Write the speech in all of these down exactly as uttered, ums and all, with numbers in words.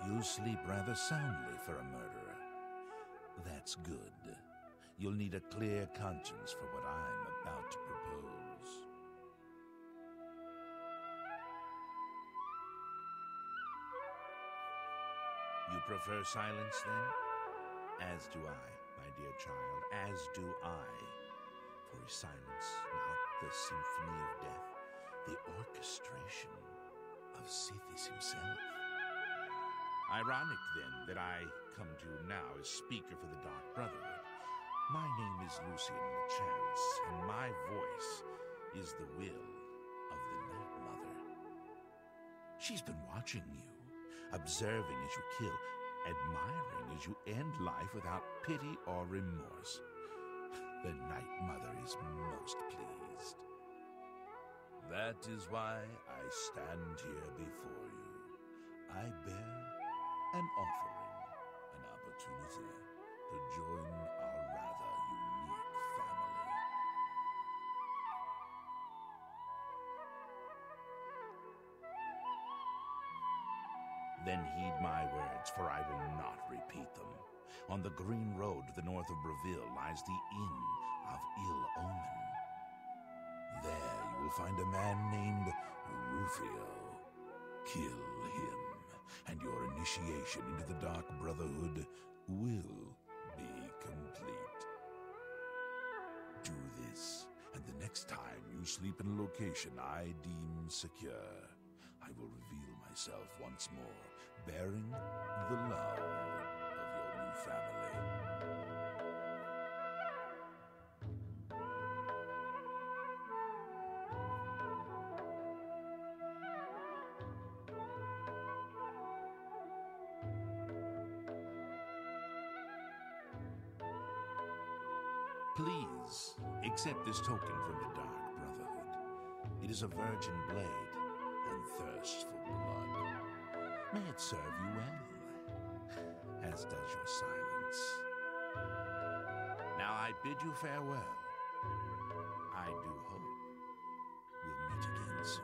You sleep rather soundly for a murderer. That's good. You'll need a clear conscience for what I'm about to propose. You prefer silence, then? As do I, my dear child, as do I. For is silence not the symphony of death, the orchestration of Sithis himself? Ironic, then, that I come to you now as speaker for the Dark Brotherhood. My name is Lucian LeChance, and my voice is the will of the Night Mother. She's been watching you, observing as you kill, admiring as you end life without pity or remorse. The Night Mother is most pleased. That is why I stand here before you. I bear an offering, an opportunity to join our rather unique family. Then heed my words, for I will not repeat them. On the green road to the north of Breville lies the Inn of Ill Omen. There you will find a man named Rufio. Kill him, and your initiation into the Dark Brotherhood will be complete. Do this, and the next time you sleep in a location I deem secure, I will reveal myself once more, bearing the love of your new family. Please accept this token from the Dark Brotherhood. It is a virgin blade and thirst for blood. May it serve you well, as does your silence. Now I bid you farewell. I do hope we'll meet again soon.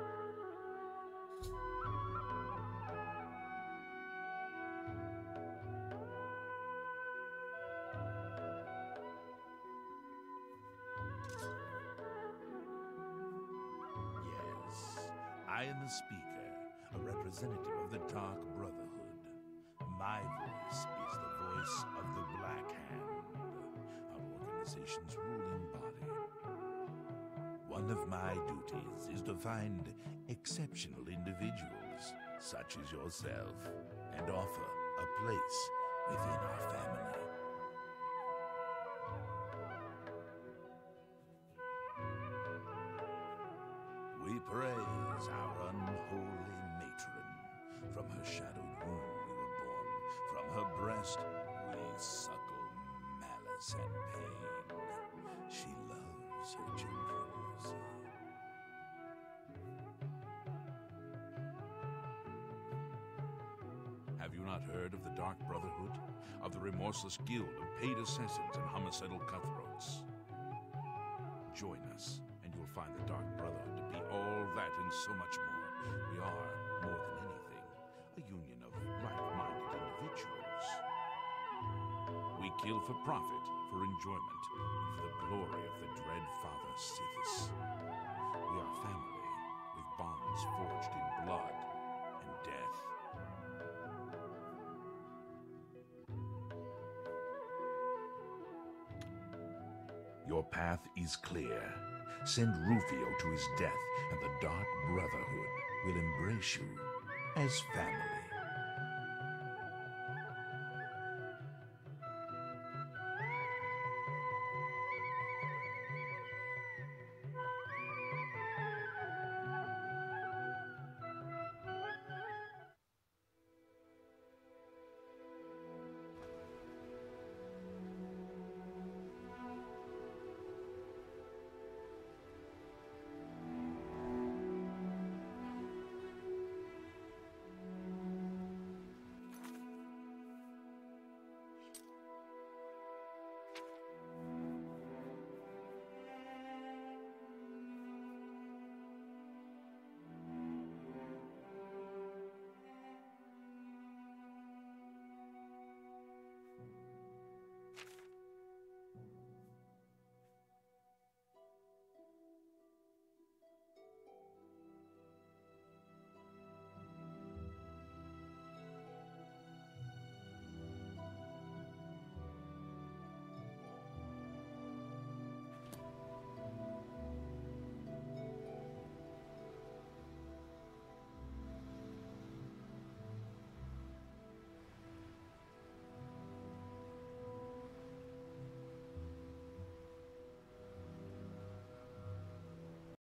I am the speaker, a representative of the Dark Brotherhood. My voice is the voice of the Black Hand, our organization's ruling body. One of my duties is to find exceptional individuals, such as yourself, and offer a place within our family. We praise our unholy matron. From her shadowed womb we were born. From her breast we suckle malice and pain. She loves her children. Have you not heard of the Dark Brotherhood? Of the remorseless guild of paid assassins and homicidal cutthroats? Join us, and you'll find the Dark Brotherhood to be all that and so much more. We are, more than anything, a union of like-minded individuals. We kill for profit, for enjoyment, and for the glory of the dread Father Sithis. We are family, with bonds forged in blood and death. Your path is clear. Send Rufio to his death, and the Dark Brotherhood will embrace you as family.